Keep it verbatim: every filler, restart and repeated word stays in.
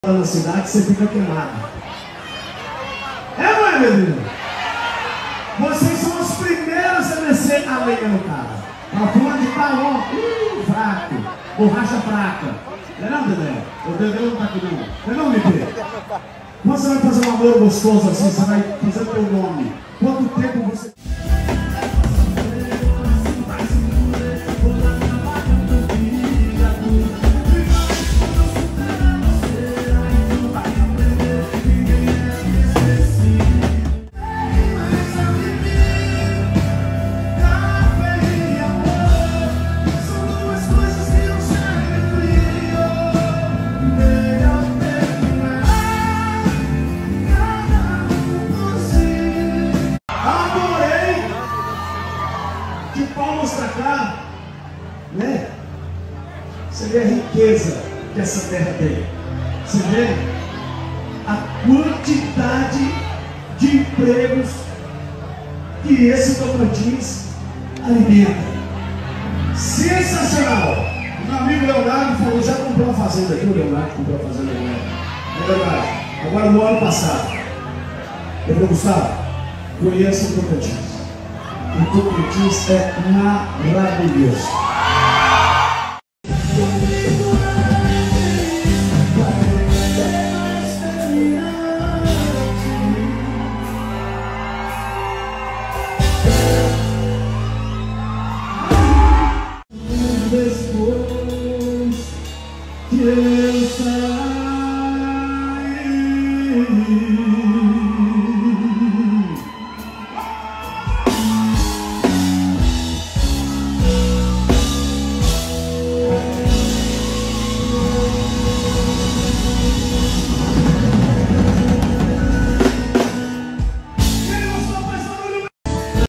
na cidade, você fica queimado. É, não é, meu irmão? Vocês são os primeiros a descer a lenha no cara. Pra fora de tá, ó, uh, fraco, borracha fraca. Não é não, Dedé? O Dedé não tá aqui não. Não é não, M P? Quando você vai fazer um amor gostoso assim, você vai fazer o teu nome. Quanto tempo você... De palmas para cá, né? Você vê a riqueza que essa terra tem. Você vê a quantidade de empregos que esse Tocantins alimenta. Sensacional! O meu amigo Leonardo falou, já comprou uma fazenda aqui, o Leonardo comprou uma fazenda agora. É verdade. Agora no ano passado. Eu falei, Gustavo, conheça o Tocantins. O Tocantins é maravilhoso.